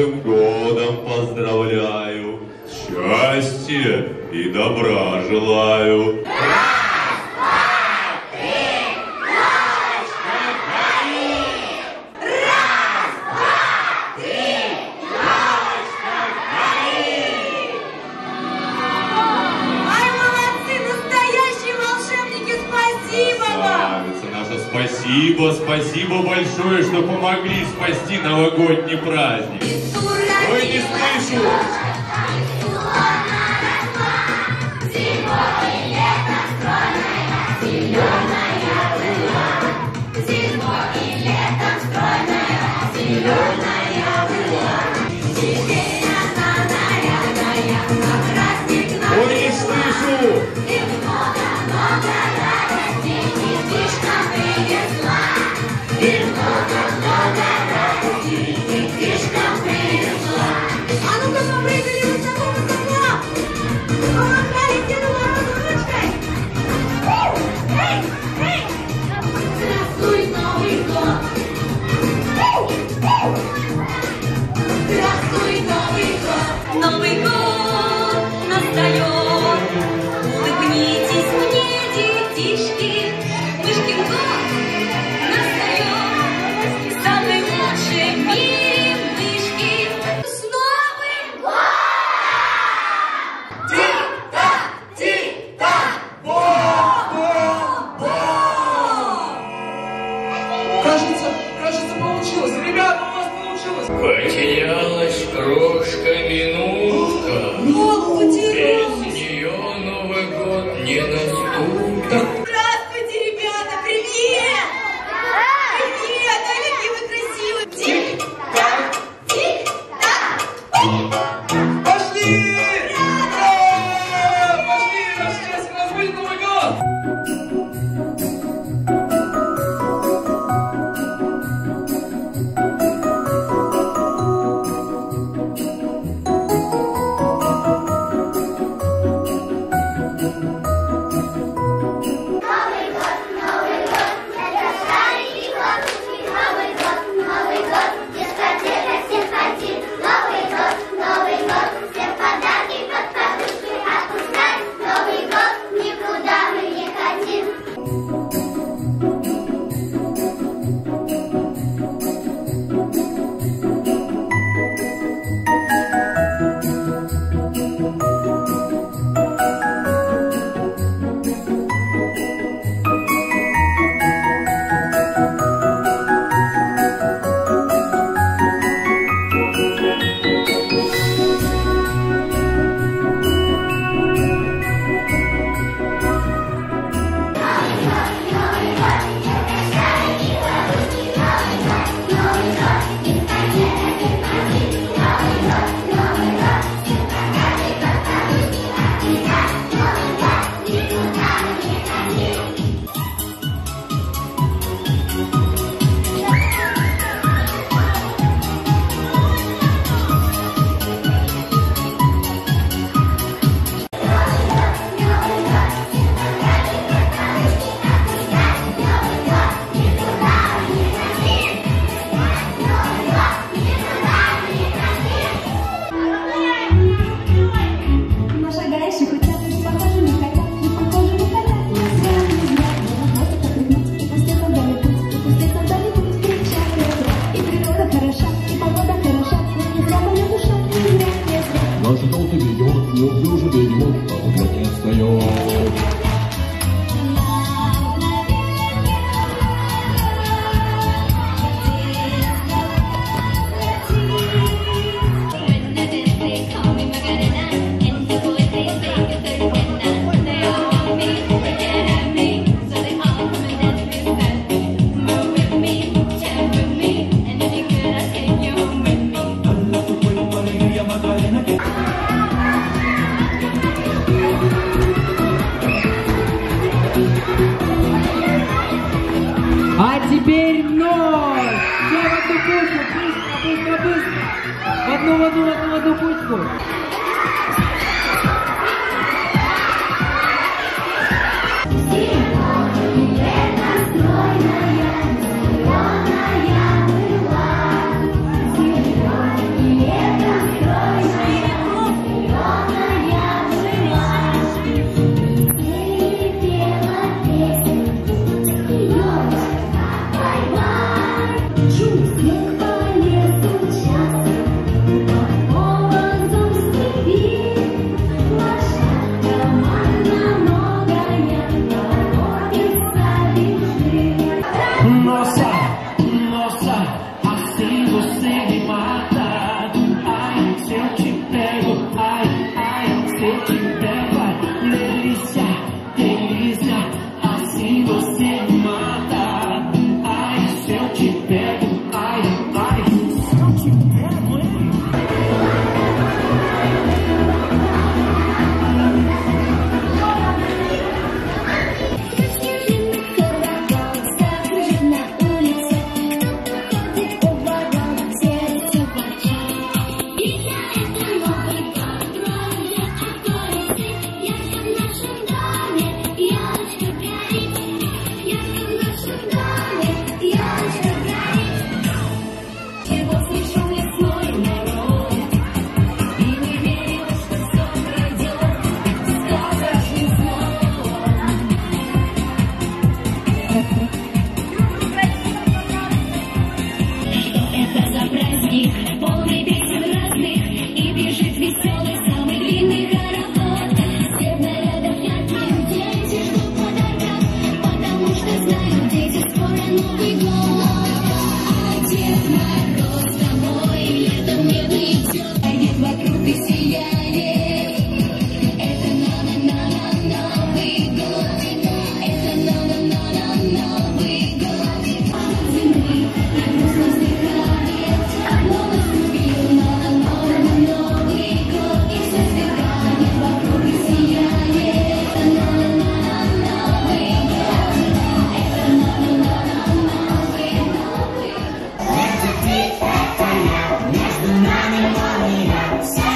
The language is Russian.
Новым годом поздравляю, счастья и добра желаю. Спасибо, спасибо большое, что помогли спасти новогодний праздник. Ой, не слышу. Ой, не слышу. А ну-ка попрыгали высоко-высоко! Помахали Деду Морозу ручкой! Эй! Эй! Здравствуй, Новый год! Здравствуй, Новый год! Новый год настает! Улыбнитесь мне, детишки! Мышкин год настает! Самый лучший в мире мышки! С Новым годом! Тик-так! Тик-так! Бо-бо-бо! Кажется, получилось. Ребята, у нас получилось. Потерялась крошка-минутка. Без нее Новый год не наступит. Здравствуйте, ребята! Привет! Привет! Ой, какие вы красивые! Тик-так! Тик-так! Пошли! Ура! Пошли! Наш счастье, у нас будет Новый год! Наш желтый ведет, неуклюжий бегемот, а он не отстает. А теперь ноль! Я в одну кучу! Быстро! В одну кучку! Yeah. Спасибо.